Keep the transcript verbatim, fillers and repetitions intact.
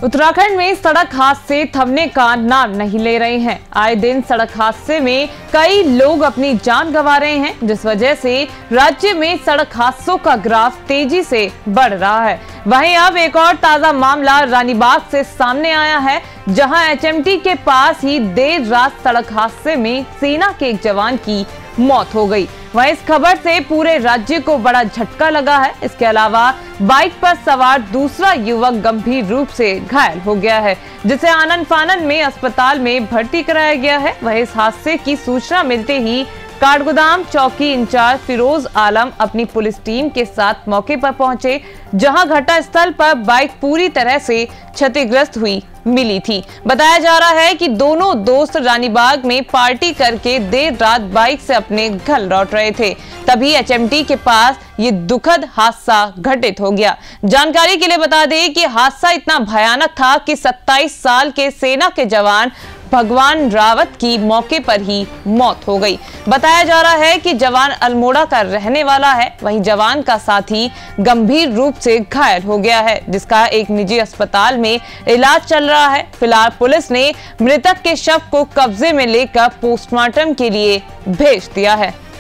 उत्तराखंड में सड़क हादसे थमने का नाम नहीं ले रहे हैं। आए दिन सड़क हादसे में कई लोग अपनी जान गंवा रहे हैं, जिस वजह से राज्य में सड़क हादसों का ग्राफ तेजी से बढ़ रहा है। वहीं अब एक और ताजा मामला रानीबाग से सामने आया है, जहां एच एम टी के पास ही देर रात सड़क हादसे में सेना के एक जवान की मौत हो गई। वहीं इस खबर से पूरे राज्य को बड़ा झटका लगा है। इसके अलावा बाइक पर सवार दूसरा युवक गंभीर रूप से घायल हो गया है, जिसे आनन फानन में अस्पताल में भर्ती कराया गया है। वहीं इस हादसे की सूचना मिलते ही काठगोदाम चौकी इंचार्ज फिरोज आलम अपनी पुलिस टीम के साथ मौके पर पहुंचे, जहां घटना स्थल पर बाइक पूरी तरह से क्षतिग्रस्त हुई मिली थी। बताया जा रहा है कि दोनों दोस्त रानीबाग में पार्टी करके देर रात बाइक से अपने घर लौट रहे थे, तभी एच एम टी के पास ये दुखद हादसा घटित हो गया। जानकारी के लिए बता दें कि हादसा इतना भयानक था कि सत्ताईस साल के सेना के जवान भगवान रावत की मौके पर ही मौत हो गई। बताया जा रहा है कि जवान अल्मोड़ा का रहने वाला है। वहीं जवान का साथी गंभीर रूप से घायल हो गया है, जिसका एक निजी अस्पताल में इलाज चल रहा है। फिलहाल पुलिस ने मृतक के शव को कब्जे में लेकर पोस्टमार्टम के लिए भेज दिया है।